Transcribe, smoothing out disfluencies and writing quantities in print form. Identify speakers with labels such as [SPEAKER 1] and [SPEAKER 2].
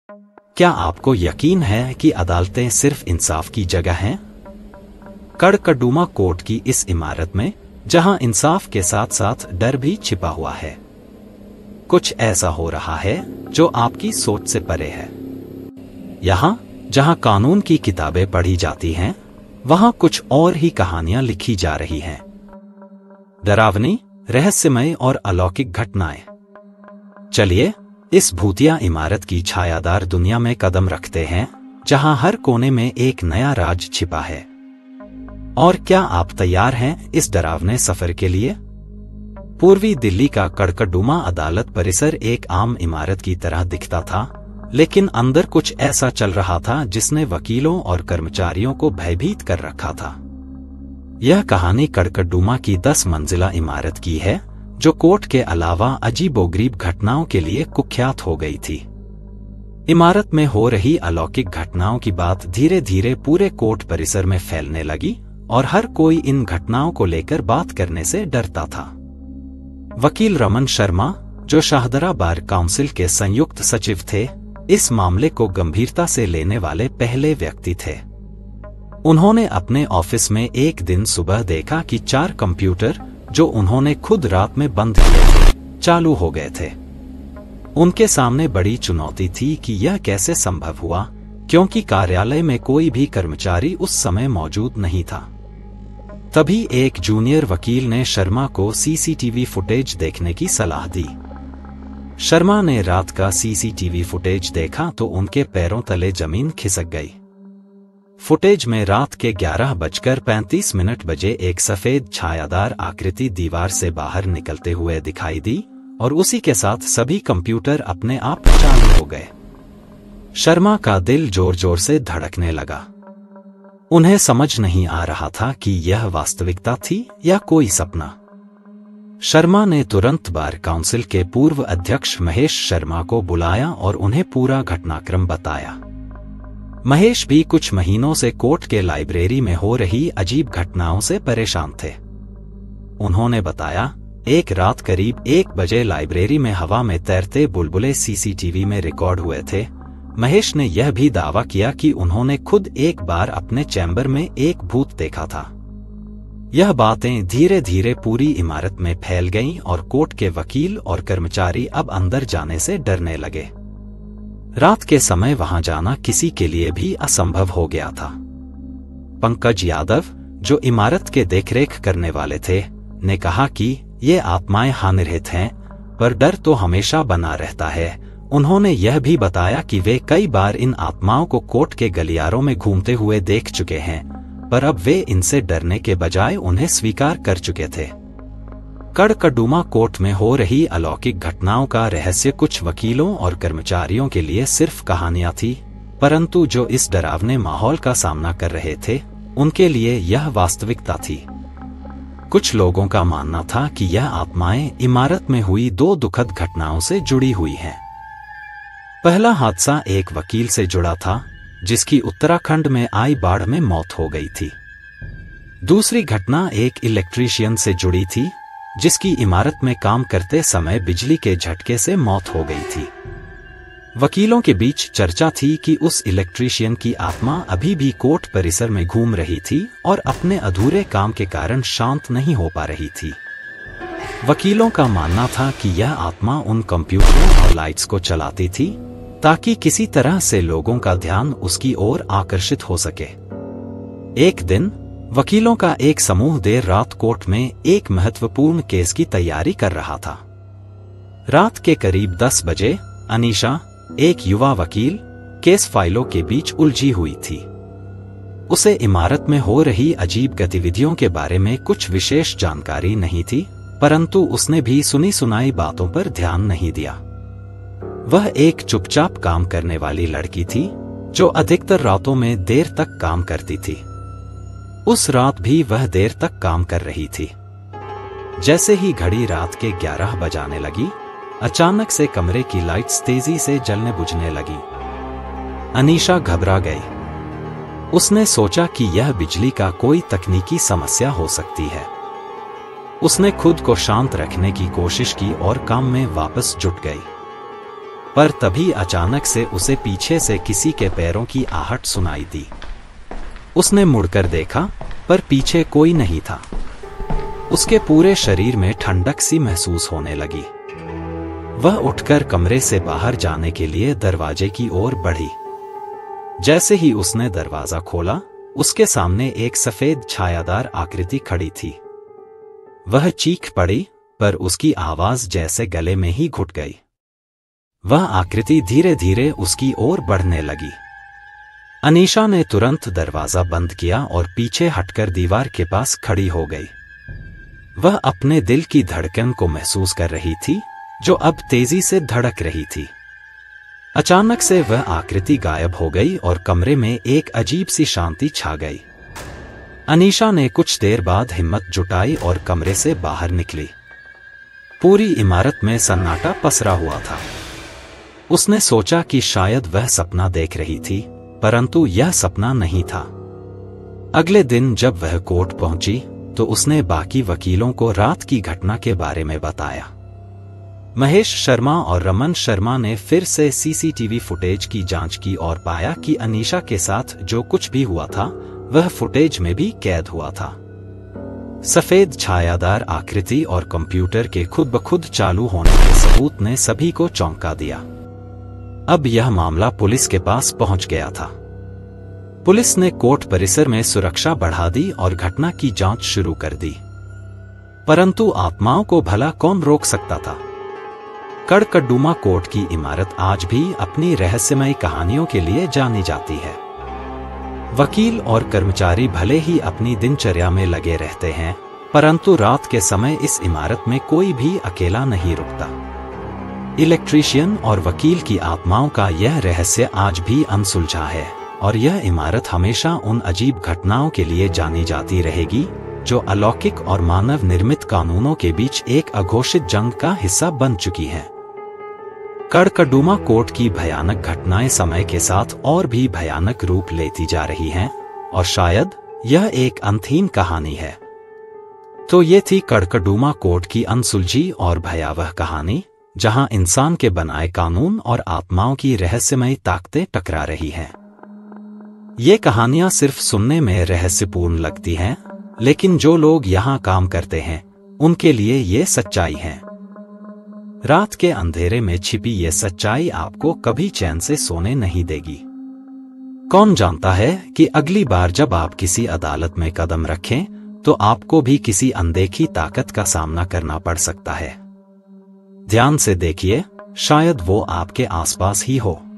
[SPEAKER 1] क्या आपको यकीन है कि अदालतें सिर्फ इंसाफ की जगह हैं? कड़कड़डूमा कोर्ट की इस इमारत में, जहां इंसाफ के साथ साथ डर भी छिपा हुआ है, कुछ ऐसा हो रहा है जो आपकी सोच से परे है। यहां जहां कानून की किताबें पढ़ी जाती हैं, वहां कुछ और ही कहानियां लिखी जा रही हैं। डरावनी, रहस्यमय और अलौकिक घटनाएं। चलिए इस भूतिया इमारत की छायादार दुनिया में कदम रखते हैं, जहां हर कोने में एक नया राज छिपा है। और क्या आप तैयार हैं इस डरावने सफर के लिए? पूर्वी दिल्ली का कड़कड़डूमा अदालत परिसर एक आम इमारत की तरह दिखता था, लेकिन अंदर कुछ ऐसा चल रहा था जिसने वकीलों और कर्मचारियों को भयभीत कर रखा था। यह कहानी कड़कड़डूमा की 10 मंजिला इमारत की है, जो कोर्ट के अलावा अजीबोगरीब घटनाओं के लिए कुख्यात हो गई थी। इमारत में हो रही अलौकिक घटनाओं की बात धीरे धीरे पूरे कोर्ट परिसर में फैलने लगी और हर कोई इन घटनाओं को लेकर बात करने से डरता था। वकील रमन शर्मा, जो शाहदरा बार काउंसिल के संयुक्त सचिव थे, इस मामले को गंभीरता से लेने वाले पहले व्यक्ति थे। उन्होंने अपने ऑफिस में एक दिन सुबह देखा कि 4 कंप्यूटर, जो उन्होंने खुद रात में बंद किए थे, चालू हो गए थे। उनके सामने बड़ी चुनौती थी कि यह कैसे संभव हुआ, क्योंकि कार्यालय में कोई भी कर्मचारी उस समय मौजूद नहीं था। तभी एक जूनियर वकील ने शर्मा को सीसीटीवी फुटेज देखने की सलाह दी। शर्मा ने रात का सीसीटीवी फुटेज देखा तो उनके पैरों तले जमीन खिसक गई। फुटेज में रात के 11:35 बजे एक सफेद छायादार आकृति दीवार से बाहर निकलते हुए दिखाई दी और उसी के साथ सभी कंप्यूटर अपने आप चालू हो गए। शर्मा का दिल जोर जोर से धड़कने लगा। उन्हें समझ नहीं आ रहा था कि यह वास्तविकता थी या कोई सपना। शर्मा ने तुरंत बार काउंसिल के पूर्व अध्यक्ष महेश शर्मा को बुलाया और उन्हें पूरा घटनाक्रम बताया। महेश भी कुछ महीनों से कोर्ट के लाइब्रेरी में हो रही अजीब घटनाओं से परेशान थे। उन्होंने बताया, एक रात करीब 1 बजे लाइब्रेरी में हवा में तैरते बुलबुले सीसीटीवी में रिकॉर्ड हुए थे। महेश ने यह भी दावा किया कि उन्होंने खुद एक बार अपने चैम्बर में एक भूत देखा था। यह बातें धीरे धीरे पूरी इमारत में फैल गईं और कोर्ट के वकील और कर्मचारी अब अंदर जाने से डरने लगे। रात के समय वहां जाना किसी के लिए भी असंभव हो गया था। पंकज यादव, जो इमारत के देखरेख करने वाले थे, ने कहा कि ये आत्माएं हानिरहित हैं, पर डर तो हमेशा बना रहता है। उन्होंने यह भी बताया कि वे कई बार इन आत्माओं को कोर्ट के गलियारों में घूमते हुए देख चुके हैं, पर अब वे इनसे डरने के बजाय उन्हें स्वीकार कर चुके थे। कड़कड़डूमा कोर्ट में हो रही अलौकिक घटनाओं का रहस्य कुछ वकीलों और कर्मचारियों के लिए सिर्फ कहानियां थी, परंतु जो इस डरावने माहौल का सामना कर रहे थे, उनके लिए यह वास्तविकता थी। कुछ लोगों का मानना था कि यह आत्माएं इमारत में हुई 2 दुखद घटनाओं से जुड़ी हुई हैं। पहला हादसा एक वकील से जुड़ा था, जिसकी उत्तराखंड में आई बाढ़ में मौत हो गई थी। दूसरी घटना एक इलेक्ट्रीशियन से जुड़ी थी, जिसकी इमारत में काम करते समय बिजली के झटके से मौत हो गई थी। वकीलों के बीच चर्चा थी कि उस इलेक्ट्रीशियन की आत्मा अभी भी कोर्ट परिसर में घूम रही थी और अपने अधूरे काम के कारण शांत नहीं हो पा रही थी। वकीलों का मानना था कि यह आत्मा उन कंप्यूटरों और लाइट्स को चलाती थी ताकि किसी तरह से लोगों का ध्यान उसकी ओर आकर्षित हो सके। एक दिन वकीलों का एक समूह देर रात कोर्ट में एक महत्वपूर्ण केस की तैयारी कर रहा था। रात के करीब 10 बजे अनीशा, एक युवा वकील, केस फाइलों के बीच उलझी हुई थी। उसे इमारत में हो रही अजीब गतिविधियों के बारे में कुछ विशेष जानकारी नहीं थी, परंतु उसने भी सुनी सुनाई बातों पर ध्यान नहीं दिया। वह एक चुपचाप काम करने वाली लड़की थी, जो अधिकतर रातों में देर तक काम करती थी। उस रात भी वह देर तक काम कर रही थी। जैसे ही घड़ी रात के 11 बजाने लगी, अचानक से कमरे की लाइट्स तेजी से जलने बुझने लगी। अनीशा घबरा गई। उसने सोचा कि यह बिजली का कोई तकनीकी समस्या हो सकती है। उसने खुद को शांत रखने की कोशिश की और काम में वापस जुट गई। पर तभी अचानक से उसे पीछे से किसी के पैरों की आहट सुनाई दी। उसने मुड़कर देखा, पर पीछे कोई नहीं था। उसके पूरे शरीर में ठंडक सी महसूस होने लगी। वह उठकर कमरे से बाहर जाने के लिए दरवाजे की ओर बढ़ी। जैसे ही उसने दरवाजा खोला, उसके सामने एक सफेद छायादार आकृति खड़ी थी। वह चीख पड़ी, पर उसकी आवाज जैसे गले में ही घुट गई। वह आकृति धीरे धीरे उसकी ओर बढ़ने लगी। अनीशा ने तुरंत दरवाजा बंद किया और पीछे हटकर दीवार के पास खड़ी हो गई। वह अपने दिल की धड़कन को महसूस कर रही थी, जो अब तेजी से धड़क रही थी। अचानक से वह आकृति गायब हो गई और कमरे में एक अजीब सी शांति छा गई। अनीशा ने कुछ देर बाद हिम्मत जुटाई और कमरे से बाहर निकली। पूरी इमारत में सन्नाटा पसरा हुआ था। उसने सोचा कि शायद वह सपना देख रही थी, परंतु यह सपना नहीं था। अगले दिन जब वह कोर्ट पहुंची, तो उसने बाकी वकीलों को रात की घटना के बारे में बताया। महेश शर्मा और रमन शर्मा ने फिर से सीसीटीवी फुटेज की जांच की और पाया कि अनीशा के साथ जो कुछ भी हुआ था, वह फुटेज में भी कैद हुआ था। सफेद छायादार आकृति और कंप्यूटर के खुद ब खुद चालू होने के सबूत ने सभी को चौंका दिया। अब यह मामला पुलिस के पास पहुंच गया था। पुलिस ने कोर्ट परिसर में सुरक्षा बढ़ा दी और घटना की जांच शुरू कर दी। परंतु आत्माओं को भला कौन रोक सकता था? कड़कड़डूमा कोर्ट की इमारत आज भी अपनी रहस्यमयी कहानियों के लिए जानी जाती है। वकील और कर्मचारी भले ही अपनी दिनचर्या में लगे रहते हैं, परंतु रात के समय इस इमारत में कोई भी अकेला नहीं रुकता। इलेक्ट्रीशियन और वकील की आत्माओं का यह रहस्य आज भी अनसुलझा है, और यह इमारत हमेशा उन अजीब घटनाओं के लिए जानी जाती रहेगी, जो अलौकिक और मानव निर्मित कानूनों के बीच एक अघोषित जंग का हिस्सा बन चुकी हैं। कड़कड़डूमा कोर्ट की भयानक घटनाएं समय के साथ और भी भयानक रूप लेती जा रही हैं, और शायद यह एक अंतहीन कहानी है। तो ये थी कड़कड़डूमा कोर्ट की अनसुलझी और भयावह कहानी, जहां इंसान के बनाए कानून और आत्माओं की रहस्यमयी ताकतें टकरा रही हैं। ये कहानियां सिर्फ सुनने में रहस्यपूर्ण लगती हैं, लेकिन जो लोग यहाँ काम करते हैं, उनके लिए ये सच्चाई है। रात के अंधेरे में छिपी ये सच्चाई आपको कभी चैन से सोने नहीं देगी। कौन जानता है कि अगली बार जब आप किसी अदालत में कदम रखें, तो आपको भी किसी अनदेखी ताकत का सामना करना पड़ सकता है। ध्यान से देखिए, शायद वो आपके आसपास ही हो।